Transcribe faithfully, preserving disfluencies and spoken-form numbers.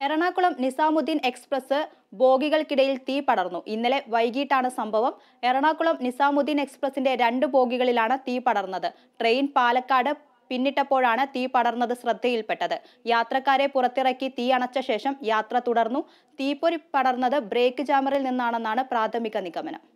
Ernakulam Nizamuddin express ബോഗികൾക്കിടയിൽ തീ പടർന്നു. ഇന്നലെ വൈകിട്ടാണ് സംഭവം. എറണാകുളം നിസാമുദ്ദീൻ എക്സ്പ്രസിന്റെ രണ്ട് ബോഗികളിലാണ് തീ പടർന്നത്. ട്രെയിൻ പാലക്കാട് പിന്നിട്ടപ്പോഴാണ് തീ പടർന്നത് ശ്രദ്ധയിൽപ്പെട്ടത്. യാത്രക്കാരെ പുറത്തിറക്കി തീ അണച്ച ശേഷം യാത്ര തുടർന്നു. തീപ്പൊരി പടർന്നത് ബ്രേക്ക് ജാമറിൽ നിന്നാണെന്നാണ് പ്രാഥമിക നിഗമനം.